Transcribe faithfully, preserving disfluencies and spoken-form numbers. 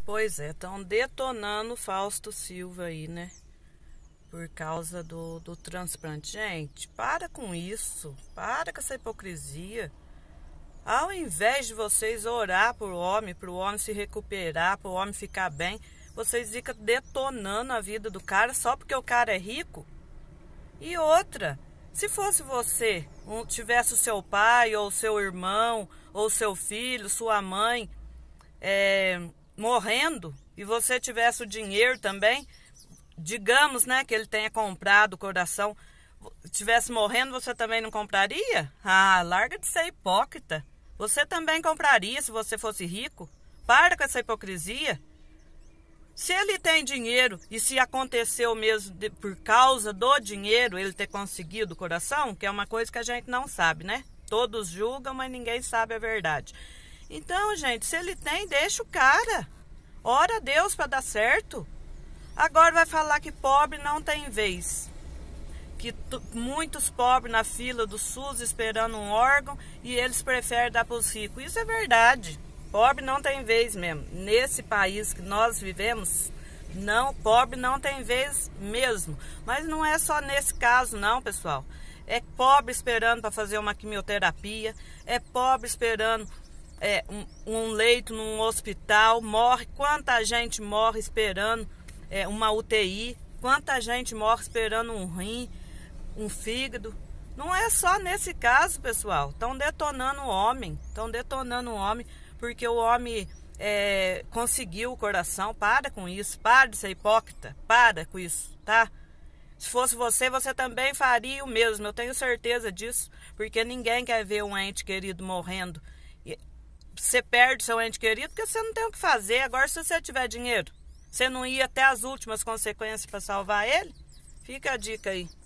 Pois é, estão detonando o Fausto Silva aí, né? Por causa do, do transplante. Gente, para com isso. Para com essa hipocrisia. Ao invés de vocês orar por homem, para o homem se recuperar, para o homem ficar bem, vocês ficam detonando a vida do cara só porque o cara é rico. E outra, se fosse você, um, tivesse o seu pai, ou seu irmão, ou seu filho, sua mãe, é, morrendo, e você tivesse o dinheiro também, digamos, né, que ele tenha comprado o coração, tivesse morrendo, você também não compraria? Ah, larga de ser hipócrita. Você também compraria se você fosse rico? Para com essa hipocrisia. Se ele tem dinheiro e se aconteceu mesmo de, por causa do dinheiro ele ter conseguido o coração, que é uma coisa que a gente não sabe, né? Todos julgam, mas ninguém sabe a verdade. Então, gente, se ele tem, deixa o cara. Ora a Deus para dar certo. Agora vai falar que pobre não tem vez. Que muitos pobres na fila do SUS esperando um órgão e eles preferem dar para os ricos. Isso é verdade. Pobre não tem vez mesmo. Nesse país que nós vivemos, não, pobre não tem vez mesmo. Mas não é só nesse caso não, pessoal. É pobre esperando para fazer uma quimioterapia, é pobre esperando é, um, um leito num hospital, morre. Quanta gente morre esperando é, uma U T I, quanta gente morre esperando um rim, um fígado. Não é só nesse caso, pessoal. Estão detonando o homem, estão detonando o homem, porque o homem é, conseguiu o coração. Para com isso, para de ser hipócrita, para com isso, tá? Se fosse você, você também faria o mesmo, eu tenho certeza disso, porque ninguém quer ver um ente querido morrendo. Você perde seu ente querido porque você não tem o que fazer. Agora, se você tiver dinheiro, você não ia até as últimas consequências para salvar ele? Fica a dica aí.